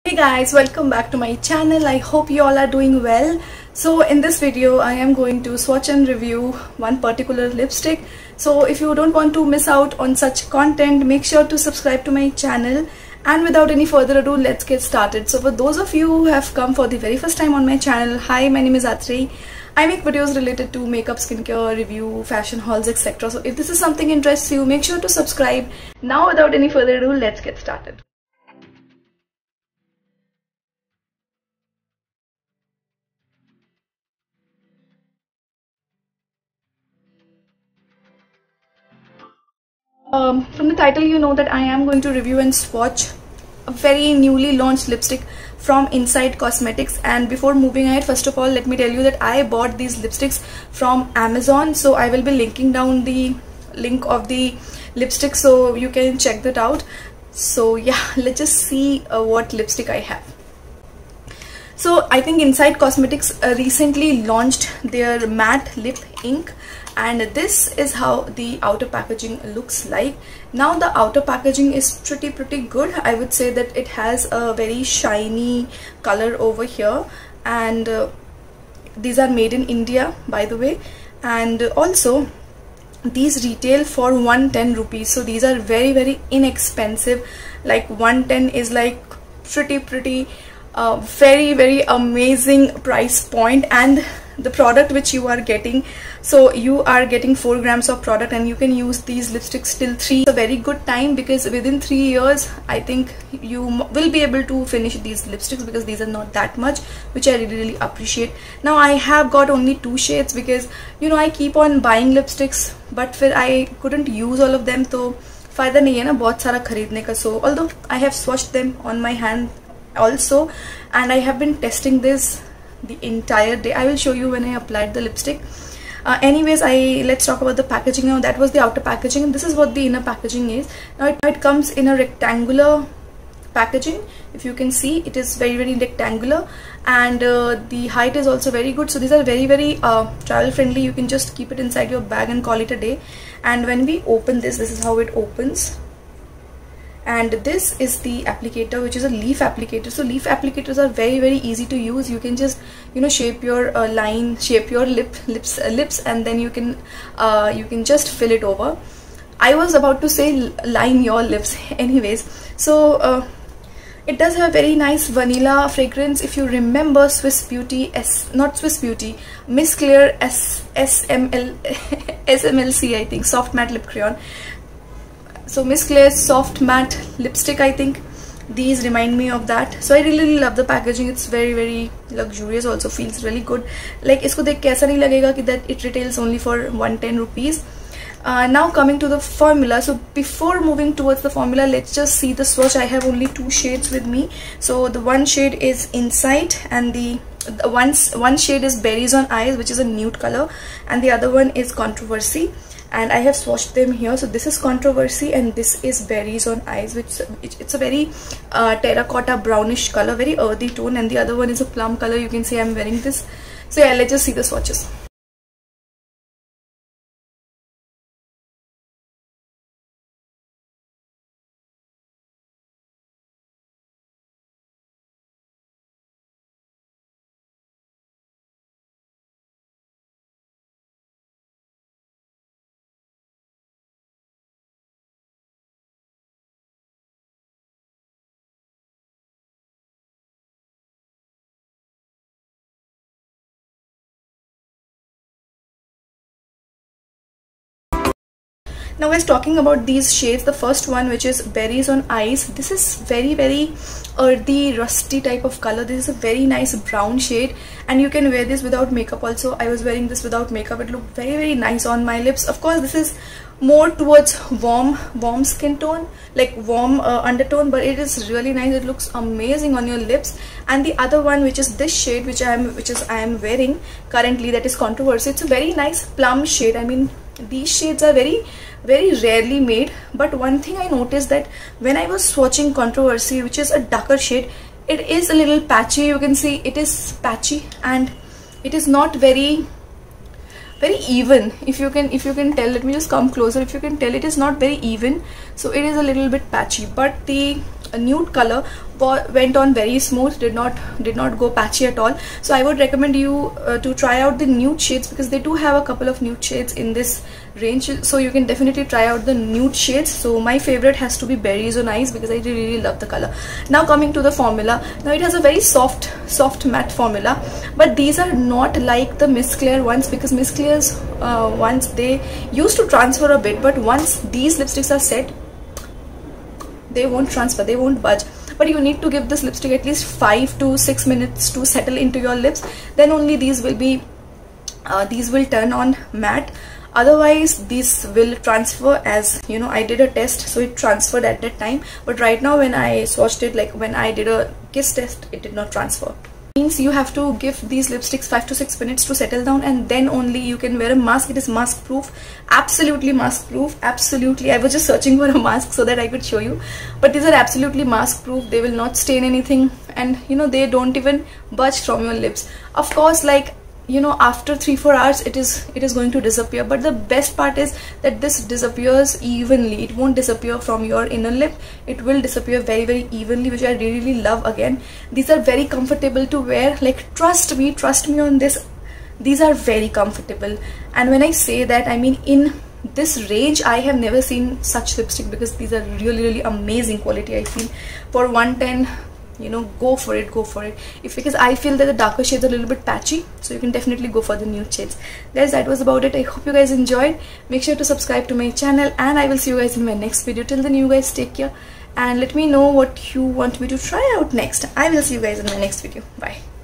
Hey guys, welcome back to my channel. I hope you all are doing well. So in this video I am going to swatch and review one particular lipstick. So if you don't want to miss out on such content, make sure to subscribe to my channel. And without any further ado, let's get started. So for those of you who have come for the very first time on my channel, hi, my name is Atrey. I make videos related to makeup, skincare, review, fashion hauls, etc. So if this is something interests you, make sure to subscribe. Now without any further ado, let's get started. From the title you know that I am going to review and swatch a very newly launched lipstick from Inside Cosmetics. And before moving ahead, first of all, let me tell you that I bought these lipsticks from Amazon. So I will be linking down the link of the lipstick so you can check that out. So yeah, let's just see what lipstick I have. So I think Inside Cosmetics recently launched their matte lip ink, and this is how the outer packaging looks like. Now the outer packaging is pretty good. I would say that it has a very shiny color over here, and these are made in India, by the way. And also these retail for 110 rupees. So these are very inexpensive. Like 110 is like pretty very amazing price point. And the product which you are getting, so you are getting 4 grams of product, and you can use these lipsticks till 3. It's a very good time, because within 3 years I think you will be able to finish these lipsticks, because these are not that much, which I really appreciate. Now I have got only 2 shades, because you know I keep on buying lipsticks but फिर I couldn't use all of them, तो फायदा नहीं है ना बहुत सारा खरीदने का. So although I have swatched them on my hand also, and I have been testing this the entire day. I will show you when I applied the lipstick. Anyways, let's talk about the packaging now. That was the outer packaging, and this is what the inner packaging is. Now it comes in a rectangular packaging. If you can see, it is very rectangular, and the height is also very good. So these are very travel friendly. You can just keep it inside your bag and call it a day. And when we open this is how it opens. And this is the applicator, which is a leaf applicator. So leaf applicators are very easy to use. You can just, you know, shape your line, shape your lips, and then you can just fill it over. I was about to say line your lips. Anyways, so it does have a very nice vanilla fragrance. If you remember Swiss Beauty, Miss Claire SMLC, I think, soft matte lip crayon. So Miss Claire's soft matte lipstick, I think these remind me of that. So I really love the packaging. It's very luxurious, also feels really good. Like isko dekh ke aisa nahi lagega ki that it retails only for 110 rupees. Now coming to the formula. So before moving towards the formula, let's just see the swatch. I have only 2 shades with me. So the one shade is Insight, and the one shade is Berries on Eyes, which is a nude color, and the other one is Controversy. And I have swatched them here. So this is Controversy, and this is Berries on Eyes, which it's a very terracotta brownish color, very earthy tone, and the other one is a plum color. You can see I'm wearing this. So yeah, let's just see the swatches. Now guys, talking about these shades, the first one, which is Berries on Eyes, this is very earthy, rusty type of color. This is a very nice brown shade, and you can wear this without makeup also. I was wearing this without makeup. It looked very nice on my lips. Of course, this is more towards warm skin tone, like warm undertone, but it is really nice. It looks amazing on your lips. And the other one, which is this shade, which I am wearing currently, that is Controversy. It's a very nice plum shade. I mean, these shades are very rarely made, but one thing I noticed that when I was swatching Controversy, which is a darker shade, it is a little patchy. You can see it is patchy, and it is not very even. If you can tell, let me just come closer. If you can tell, it is not very even, so it is a little bit patchy. But the nude color went on very smooth, did not go patchy at all. So I would recommend you to try out the nude shades, because they do have a couple of nude shades in this range, so you can definitely try out the nude shades. So my favorite has to be Berries on Ice, because I really love the color. Now coming to the formula, now it has a very soft matte formula, but these are not like the Miss Claire ones, because Miss Claire's ones, they used to transfer a bit, but once these lipsticks are set, they won't transfer, they won't budge. But you need to give this lipstick at least 5 to 6 minutes to settle into your lips, then only these will turn on matte. Otherwise these will transfer, as you know, I did a test, so it transferred at that time, but right now when I swatched it, like when I did a kiss test, it did not transfer. Means you have to give these lipsticks 5 to 6 minutes to settle down, and then only you can wear a mask. It is mask proof, absolutely mask proof, absolutely. I was just searching for a mask so that I could show you, but these are absolutely mask proof. They will not stain anything, and you know, they don't even budge from your lips. Of course, like, you know, after 3-4 hours it is going to disappear, but the best part is that this disappears evenly. It won't disappear from your inner lip, it will disappear very evenly, which I really love. Again, these are very comfortable to wear, like, trust me on this, these are very comfortable. And when I say that, I mean in this range I have never seen such lipstick, because these are really amazing quality. I feel for 110, you know, go for it. Because I feel that the darker shades are a little bit patchy, so you can definitely go for the nude shades. Guys, that was about it. I hope you guys enjoyed. Make sure to subscribe to my channel, and I will see you guys in my next video. Till then, you guys take care, and let me know what you want me to try out next. I will see you guys in my next video. Bye.